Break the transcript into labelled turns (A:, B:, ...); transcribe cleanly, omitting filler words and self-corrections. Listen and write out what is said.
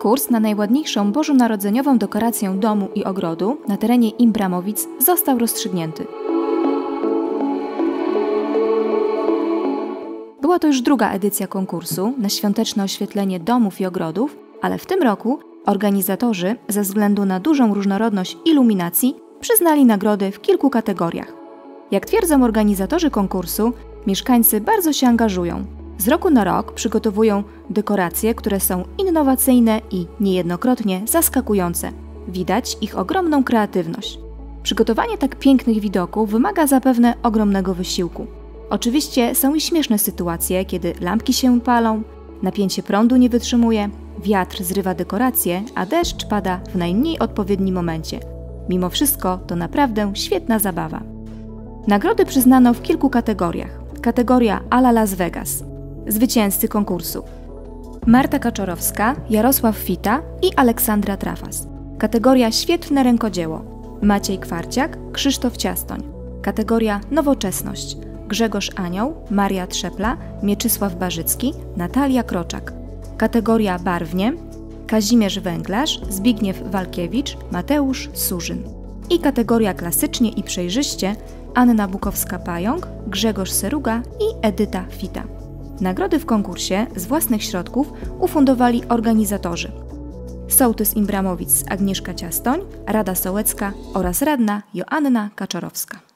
A: Konkurs na najładniejszą bożonarodzeniową dekorację domu i ogrodu na terenie Imbramowic został rozstrzygnięty. Była to już druga edycja konkursu na świąteczne oświetlenie domów i ogrodów, ale w tym roku organizatorzy ze względu na dużą różnorodność iluminacji przyznali nagrody w kilku kategoriach. Jak twierdzą organizatorzy konkursu, mieszkańcy bardzo się angażują. Z roku na rok przygotowują dekoracje, które są innowacyjne i niejednokrotnie zaskakujące. Widać ich ogromną kreatywność. Przygotowanie tak pięknych widoków wymaga zapewne ogromnego wysiłku. Oczywiście są i śmieszne sytuacje, kiedy lampki się palą, napięcie prądu nie wytrzymuje, wiatr zrywa dekoracje, a deszcz pada w najmniej odpowiednim momencie. Mimo wszystko to naprawdę świetna zabawa. Nagrody przyznano w kilku kategoriach. Kategoria a la Las Vegas. Zwycięzcy konkursu: Marta Kaczorowska, Jarosław Fita i Aleksandra Trafas. Kategoria Świetne rękodzieło: Maciej Kwarciak, Krzysztof Ciastoń. Kategoria Nowoczesność: Grzegorz Anioł, Maria Trzepla, Mieczysław Barzycki, Natalia Kroczak. Kategoria Barwnie: Kazimierz Węglarz, Zbigniew Walkiewicz, Mateusz Surzyn. I kategoria Klasycznie i przejrzyście: Anna Bukowska-Pająk, Grzegorz Seruga i Edyta Fita. Nagrody w konkursie z własnych środków ufundowali organizatorzy: Sołtys Imbramowic Agnieszka Ciastoń, Rada Sołecka oraz radna Joanna Kaczorowska.